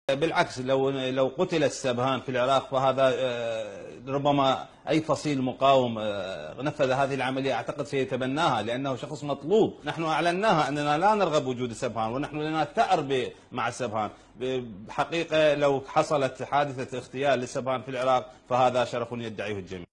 بالعكس، لو قتل السبهان في العراق فهذا ربما أي فصيل مقاوم نفذ هذه العملية أعتقد سيتبناها، لأنه شخص مطلوب. نحن أعلناها أننا لا نرغب وجود السبهان، ونحن لنا ثأر مع السبهان. بحقيقة لو حصلت حادثة اغتيال للسبهان في العراق فهذا شرف يدعيه الجميع.